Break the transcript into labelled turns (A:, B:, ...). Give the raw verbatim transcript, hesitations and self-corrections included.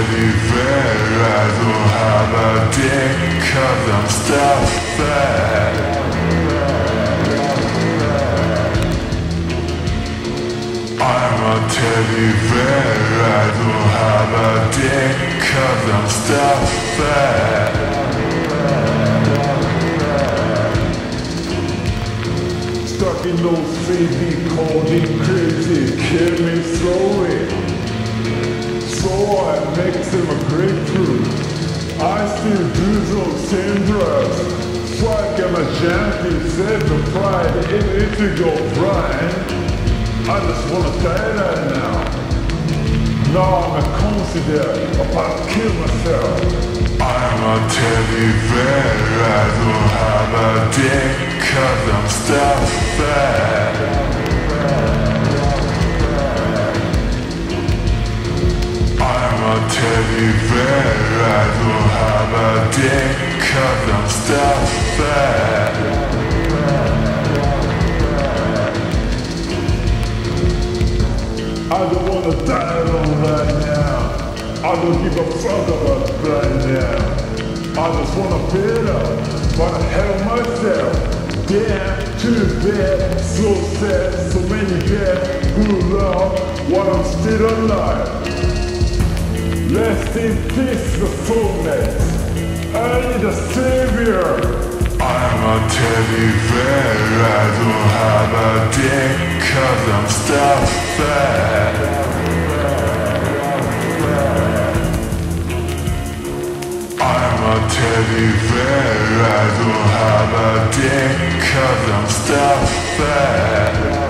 A: teddy bear, I don't have a dick, cause I'm stuffed. I'm a teddy bear, I don't have a dick, cause I'm stuffed.
B: Stuck in those crazy, codeine crazy, kill me slowly. So I make them a grapefruit. I still do those same drugs. Fuck, I'm a junkie, save the pride, if it to go blind. I just wanna die right now. Now I'm a consider about to kill myself.
A: I'm a teddy bear, I don't have a dick, cause I'm stuffed. I'm a teddy bear, I don't have a dick, cause I'm stuffed.
B: I don't wanna die alone right now. I don't give a fuck about right now. I just wanna beat up, but I hell myself. Damn, too bad, so sad, so many dead who love while I'm still alive. Rest in peace, the soulmates. I need a savior.
A: I'm a teddy bear, I don't have a dick, cause I'm stuffed. I'm a teddy bear, I don't have a dick, cause I'm stuffed.